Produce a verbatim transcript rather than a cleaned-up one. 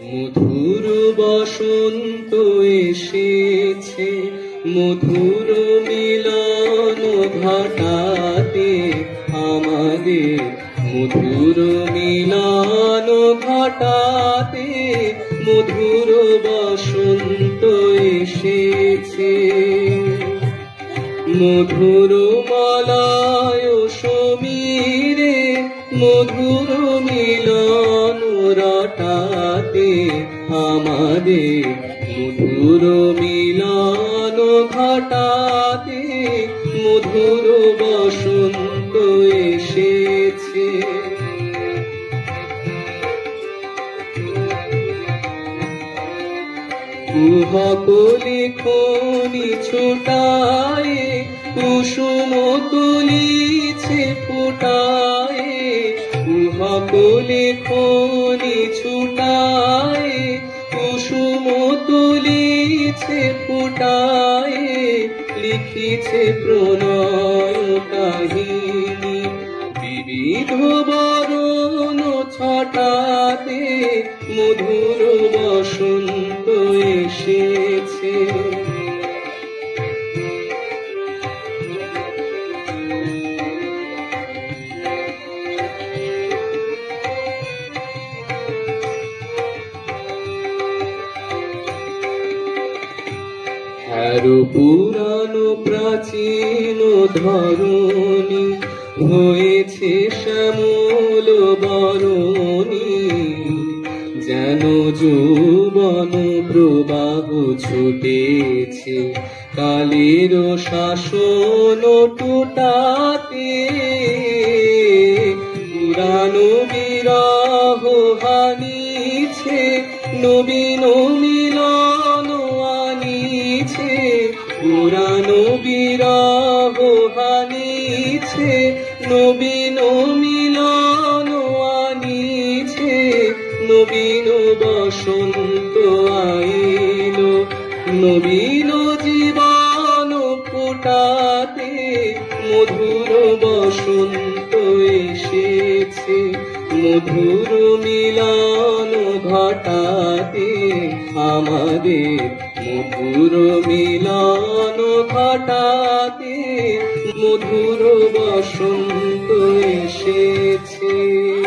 মধুর বসন্ত এসেছে, মধুর মিলন ঘটাতে আমাদের, মধুর মিলন ঘটাতে মধুর বসন্ত এসেছে। মধুর মালায় সমীরে মধুর মিলন রটাতে আমাদের, মধুর মিলন ঘটাতে মধুর বসন্ত এসেছে। কুহকলি খনি ছোটায় কুসুম তুলিছে ফুটায়, কুহকলি খনি ছুটায় কুসুম তুলিছে ফুটায়, লিখিছে প্রণয় কাহিনী বিবিধ বরণ ছটাতে মধুর বসন্ত এসেছে। আরো পুরানো প্রাচীন ধরণী হয়েছে শ্যামল বরণী, যেন যৌবন প্রবাহ ছুটেছে কালের শাসন টুটাতে। পুরানো বিরহ হানিছে নবীন মিলন আনিছে, পুরানো বিরহ হানিছে নবীন মিলন আনিছে, নবীন বসন্ত আইল নবীন জীবন ফোটাতে মধুর বসন্ত এসেছে। মধুর মিলন ঘটাতে আমাদের, মধুর মিলন ঘটাতে মধুর বসন্ত এসেছে।